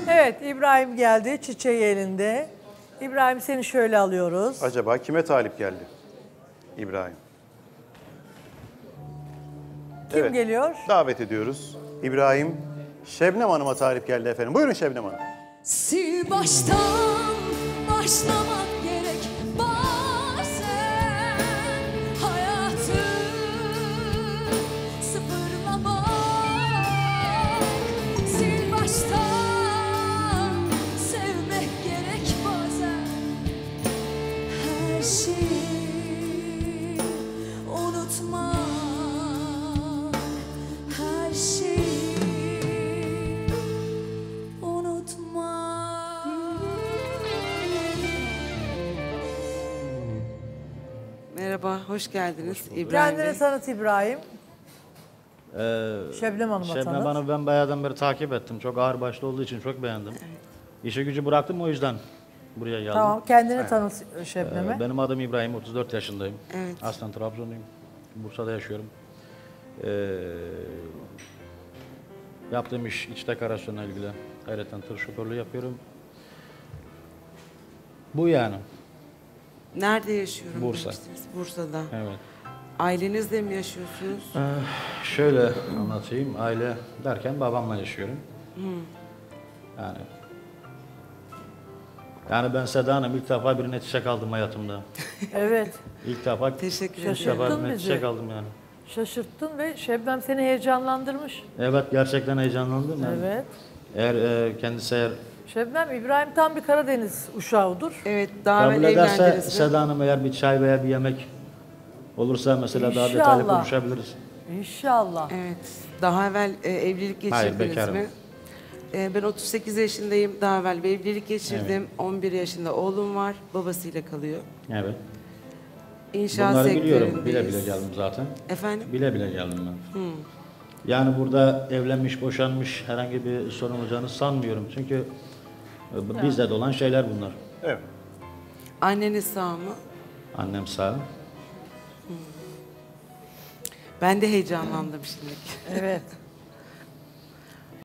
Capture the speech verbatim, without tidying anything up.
Evet, İbrahim geldi, çiçeği elinde. İbrahim, seni şöyle alıyoruz. Acaba kime talip geldi İbrahim? Kim Evet, geliyor? davet ediyoruz. İbrahim, Şebnem Hanım'a talip geldi efendim. Buyurun Şebnem Hanım. Sil baştan başlamak gerek bazen hayatı sıfırlamak. Sil baştan sevmek gerek bazen her şeyi unutmak, her şeyi Merhaba, hoş geldiniz İbrahim Kendini Bey. tanıt İbrahim. Ee, Şebnem Hanım'a Şebnem tanıt. Hanım'ı ben bayağıdan beri takip ettim. Çok ağır başlı olduğu için çok beğendim. Evet. İşi gücü bıraktım, o yüzden buraya geldim. Tamam, kendini tanıt Şebnem'e. Ee, benim adım İbrahim, otuz dört yaşındayım. Evet. Aslen Trabzonluyum. Bursa'da yaşıyorum. Ee, yaptığım iş iç dekorasyonla ilgili. Ayrıca tır şoförlüğü yapıyorum. Bu yani. Nerede yaşıyorum Bursa. demiştiniz? Bursa'da. Evet. Ailenizle mi yaşıyorsunuz? Ee, şöyle anlatayım. Aile derken babamla yaşıyorum. Hmm. Yani yani ben Seda Hanım ilk defa birine çiçek aldım hayatımda. Evet, İlk defa, Teşekkür ilk ederim. defa Şaşırttın birine bizi. çiçek aldım yani. şaşırttın ve Şebnem seni heyecanlandırmış. Evet, gerçekten heyecanlandım. Yani. Evet. Eğer e, kendisi eğer Şebnem, İbrahim tam bir Karadeniz uşağıdır. Evet, daha kabul evvel ederse evlendiniz mi? Seda Hanım eğer bir çay veya bir yemek olursa mesela daha İnşallah. detaylı konuşabiliriz. İnşallah. Evet, daha evvel e, evlilik Hayır, geçirdiniz bekarım. mi? E, ben otuz sekiz yaşındayım, daha evvel bir evlilik geçirdim. on bir yaşında oğlum var, babasıyla kalıyor. Evet. İnşaat Bunları sektöründeyiz. biliyorum. Bile bile geldim zaten. Efendim? Bile bile geldim ben. Hmm. Yani burada evlenmiş, boşanmış herhangi bir sorun olacağını sanmıyorum. Çünkü e, bizde de olan şeyler bunlar. Evet. Anneniz sağ mı? Annem sağ. Ben de heyecanlandım şimdi. Evet.